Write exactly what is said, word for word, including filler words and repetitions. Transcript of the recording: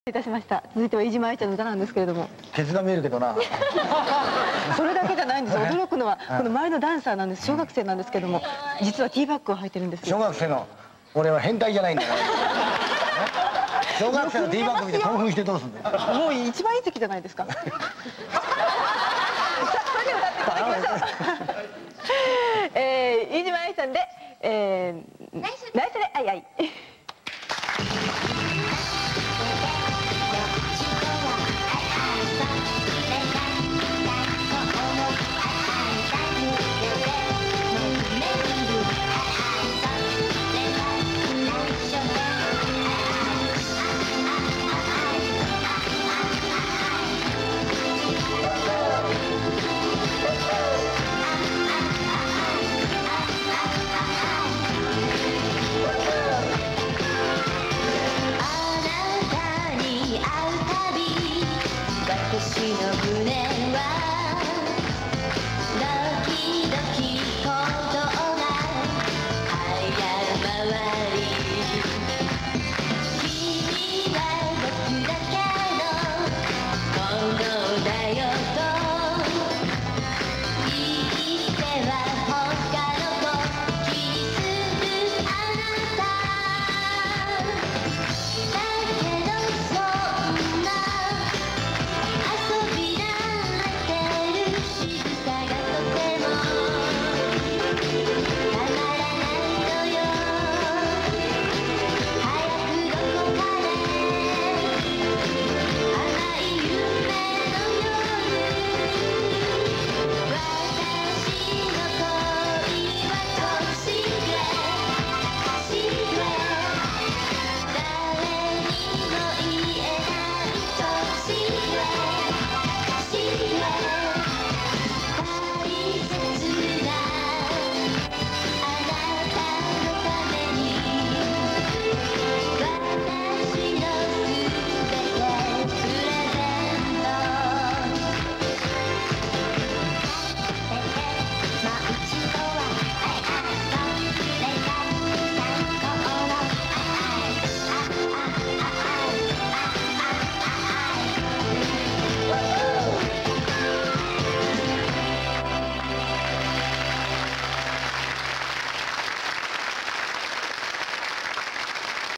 いたしました。続いては飯島愛ちゃんの歌なんですけれども、 ケツが見えるけどな。 それだけじゃないんです。驚くのはこの周りのダンサーなんです。小学生なんですけども、実はティーバッグを履いてるんです。 小学生の俺は変態じゃないんだよ。小学生のティーバッグ見て興奮してどうすんだよ。 もう一番いい席じゃないですか。さあ、それでは歌っていただきましょう。えー、飯島愛さんで、えー、内緒であいあい。 私の胸は